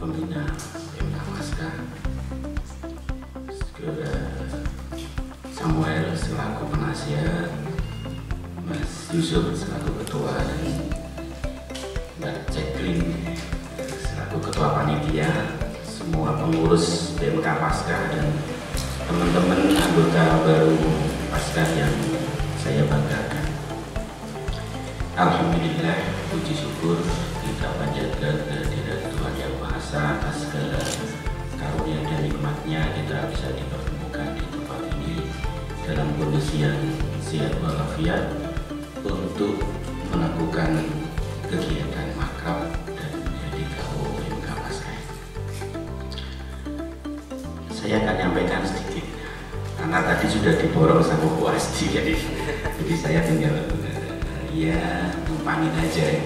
pembina PMK Paskah, Samuel selaku penasihat, Mas Yusuf selaku ketua, dan Mbak Jacqueline selaku ketua panitia, semua pengurus PMK Paskah dan teman-teman anggota baru Paskah yang saya banggakan. Alhamdulillah, puji syukur kita panjatkan kehadirat Tuhan Yang Maha Esa atas segala karunia dan nikmatnya kita bisa dipertemukan di tempat ini dalam kondisi yang sehat walafiat untuk melakukan kegiatan makrab dan menjadi KO PMK Paskah. Saya akan menyampaikan sedikit karena tadi sudah diborong sama Bu Asti, jadi saya tinggal ya numpangin aja.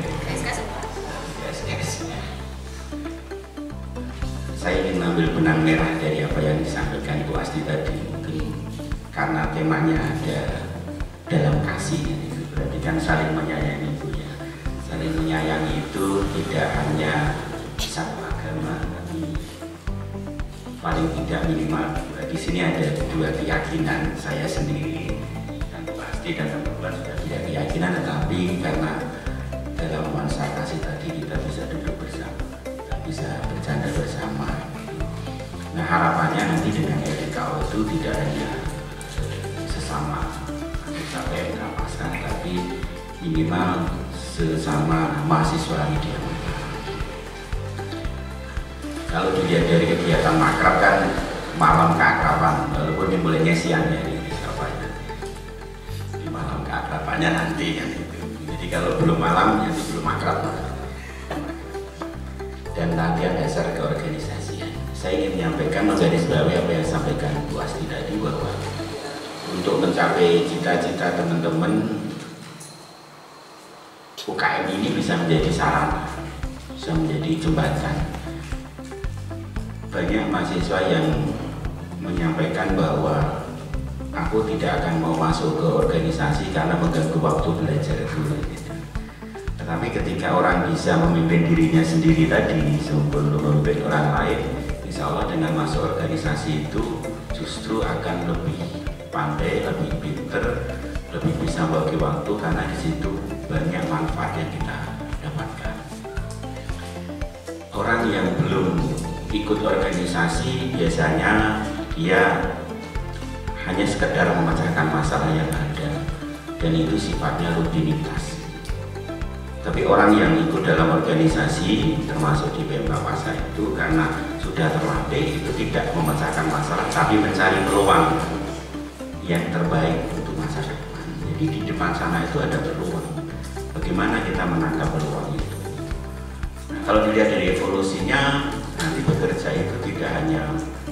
Saya ingin mengambil benang merah dari apa yang disampaikan Bu Asti tadi, mungkin karena temanya ada dalam kasih, berarti kan saling menyayangi Bu ya. Saling menyayangi itu tidak hanya satu agama, tapi paling tidak minimal di sini ada dua keyakinan, saya sendiri dan Bu Asti dan teman-teman sudah punya keyakinan, tetapi karena dalam nuansa kasih tadi kita bisa duduk bersama, kita bisa bercanda bersama. Nah, harapannya nanti dengan LDKO itu tidak hanya sesama anggota PMK Paskah, tapi minimal sesama mahasiswa media. Kalau dilihat dari kegiatan makrab kan malam keakraban, walaupun dimulainya siang ya di malam keakrabannya nanti kan itu. Jadi kalau belum malam nanti belum makrab. Dan latihan dasar keorganisasian. Saya ingin menyampaikan menggarisbawahi apa yang disampaikan Bu Asti tadi, bahwa untuk mencapai cita-cita teman-teman, UKM ini bisa menjadi sarana, bisa menjadi jembatan. Banyak mahasiswa yang menyampaikan bahwa aku tidak akan mau masuk ke organisasi karena mengganggu waktu belajar dulu. Tetapi ketika orang bisa memimpin dirinya sendiri tadi sebelum memimpin orang lain, insya Allah dengan masuk organisasi itu justru akan lebih pandai, lebih pinter, lebih bisa bagi waktu, karena di situ banyak manfaat yang kita dapatkan. Orang yang belum ikut organisasi biasanya dia hanya sekedar memecahkan masalah yang ada, dan itu sifatnya rutinitas. Tapi orang yang ikut dalam organisasi termasuk di PMK Paskah itu karena sudah terlatih, itu tidak memecahkan masalah tapi mencari peluang yang terbaik untuk masa depan. Jadi di depan sana itu ada peluang, bagaimana kita menangkap peluang itu. Nah, kalau dilihat dari evolusinya, nanti bekerja itu tidak hanya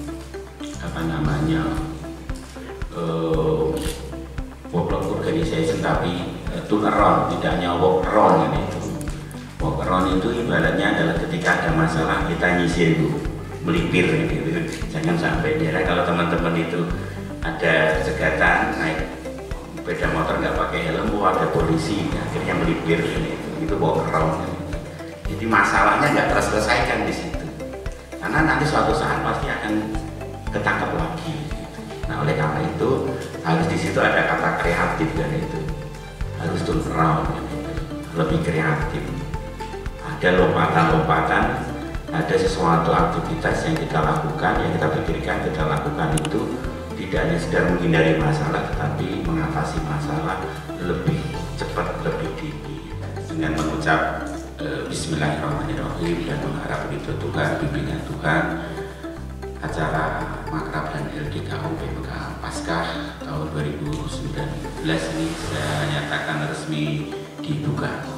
work organization, tapi turn around, tidak hanya walk around itu. Walk around itu ibaratnya adalah ketika ada masalah kita nyisir dulu, melipir gitu. Jangan sampai daerah kalau teman-teman itu ada cegatan naik sepeda motor nggak pakai helm, ada polisi, akhirnya melipir itu walk around. Jadi masalahnya nggak terselesaikan di situ, karena nanti suatu saat pasti akan ketangkap lagi. Nah, oleh karena itu harus di situ ada kata kreatif, dan itu harus turn around, lebih kreatif. Ada lompatan-lompatan, ada sesuatu aktivitas yang kita lakukan, yang kita pikirkan kita lakukan itu tidak hanya sekedar menghindari masalah, tetapi mengatasi masalah lebih cepat, lebih tinggi dengan mengucap Bismillahirrahmanirrahim dan mengharap itu Tuhan, bimbingan Tuhan. Acara makrab dan LDKO PMK Paskah tahun 2019 ini saya nyatakan resmi dibuka.